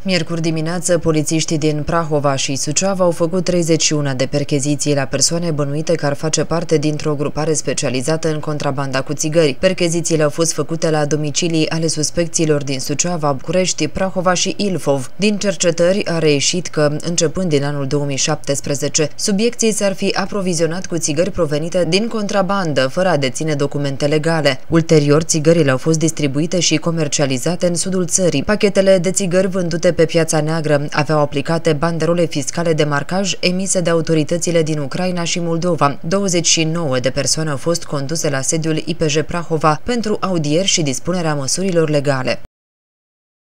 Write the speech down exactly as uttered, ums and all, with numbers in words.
Miercuri dimineață, polițiștii din Prahova și Suceava au făcut treizeci și unu de percheziții la persoane bănuite că ar face parte dintr-o grupare specializată în contrabanda cu țigări. Perchezițiile au fost făcute la domicilii ale suspecților din Suceava, București, Prahova și Ilfov. Din cercetări a reieșit că, începând din anul două mii șaptesprezece, subiecții s-ar fi aprovizionat cu țigări provenite din contrabandă, fără a deține documente legale. Ulterior, țigările au fost distribuite și comercializate în sudul țării. Pachetele de țigări vândute pe piața neagră aveau aplicate banderole fiscale de marcaj emise de autoritățile din Ucraina și Moldova. douăzeci și nouă de persoane au fost conduse la sediul I P J Prahova pentru audieri și dispunerea măsurilor legale.